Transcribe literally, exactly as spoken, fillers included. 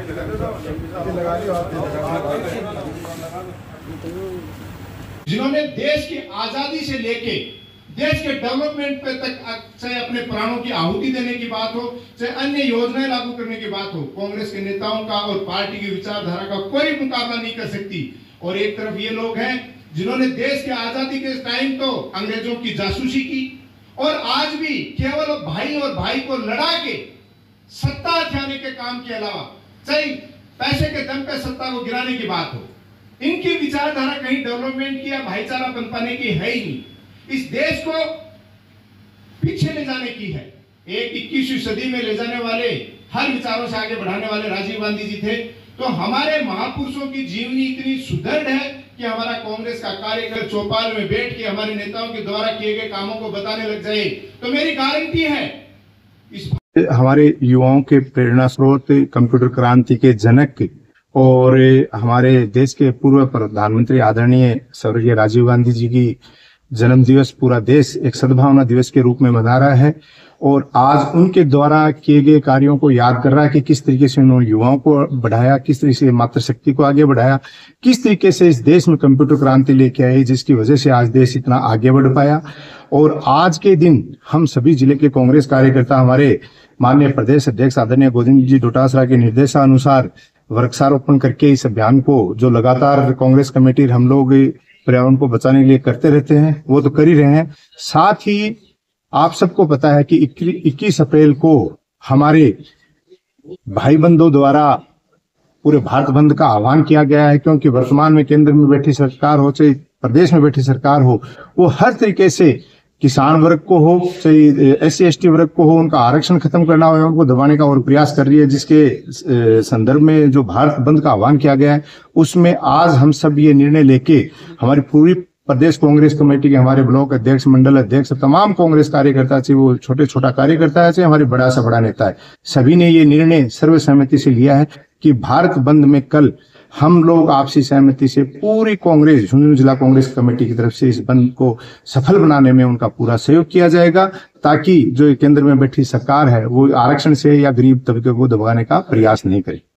जिन्होंने देश की आजादी से लेके देश के डेवलपमेंट पे तक, चाहे अपने प्राणों की आहुति देने की बात हो, चाहे अन्य योजनाएं लागू करने की बात हो, कांग्रेस के नेताओं का और पार्टी की विचारधारा का कोई मुकाबला नहीं कर सकती। और एक तरफ ये लोग हैं जिन्होंने देश की आजादी के टाइम तो अंग्रेजों की जासूसी की और आज भी केवल भाई और भाई को लड़ा के सत्ता हथियाने के काम के अलावा, चाहे पैसे के दम पे सत्ता को गिराने की बात हो, इनकी विचारधारा कहीं डेवलपमेंट की या भाईचारा पनपाने की है ही नहीं। इस देश को पीछे ले जाने की है। एक इक्कीसवीं सदी में ले जाने वाले, हर विचारों से आगे बढ़ाने वाले राजीव गांधी जी थे। तो हमारे महापुरुषों की जीवनी इतनी सुदृढ़ है कि हमारा कांग्रेस का कार्यकर्ता चौपाल में बैठ के हमारे नेताओं के द्वारा किए गए कामों को बताने लग जाए तो मेरी गारंटी है इस हमारे युवाओं के प्रेरणा स्रोत, कंप्यूटर क्रांति के जनक और हमारे देश के पूर्व प्रधानमंत्री आदरणीय स्वर्गीय राजीव गांधी जी की जन्म दिवस पूरा देश एक सद्भावना दिवस के रूप में मना रहा है और आज उनके द्वारा किए गए कार्यों को याद कर रहा है कि किस तरीके से उन्होंने युवाओं को बढ़ाया, किस तरीके से मातृशक्ति को आगे बढ़ाया, किस तरीके से इस देश में कंप्यूटर क्रांति लेके आई जिसकी वजह से आज देश इतना आगे बढ़ पाया। और आज के दिन हम सभी जिले के कांग्रेस कार्यकर्ता हमारे माननीय प्रदेश अध्यक्ष आदरणीय गोविंद जी डोटासरा के निर्देशानुसार वृक्षारोपण करके इस अभियान को जो लगातार कांग्रेस कमेटी हम लोग पर्यावरण को बचाने के लिए करते रहते हैं वो तो कर ही रहे हैं। साथ ही आप सबको पता है कि इक्कीस अप्रैल को हमारे भाई बंधुओं द्वारा पूरे भारत बंद का आह्वान किया गया है, क्योंकि वर्तमान में केंद्र में बैठी सरकार हो चाहे प्रदेश में बैठी सरकार हो, वो हर तरीके से किसान वर्ग को हो चाहे एस सी एस टी वर्ग को हो, उनका आरक्षण खत्म करना हो, उनको दबाने का और प्रयास कर रही है। जिसके संदर्भ में जो भारत बंद का आह्वान किया गया है उसमें आज हम सब ये निर्णय लेके हमारी पूरी प्रदेश कांग्रेस कमेटी के हमारे ब्लॉक अध्यक्ष, मंडल अध्यक्ष, तमाम कांग्रेस कार्यकर्ता चाहे वो छोटे छोटा कार्यकर्ता है चाहे हमारे बड़ा सा बड़ा नेता है, सभी ने ये निर्णय सर्वसहमति से लिया है कि भारत बंद में कल हम लोग आपसी सहमति से पूरी कांग्रेस झुंझुनू जिला कांग्रेस कमेटी की तरफ से इस बंद को सफल बनाने में उनका पूरा सहयोग किया जाएगा, ताकि जो केंद्र में बैठी सरकार है वो आरक्षण से या गरीब तबके को दबाने का प्रयास नहीं करे।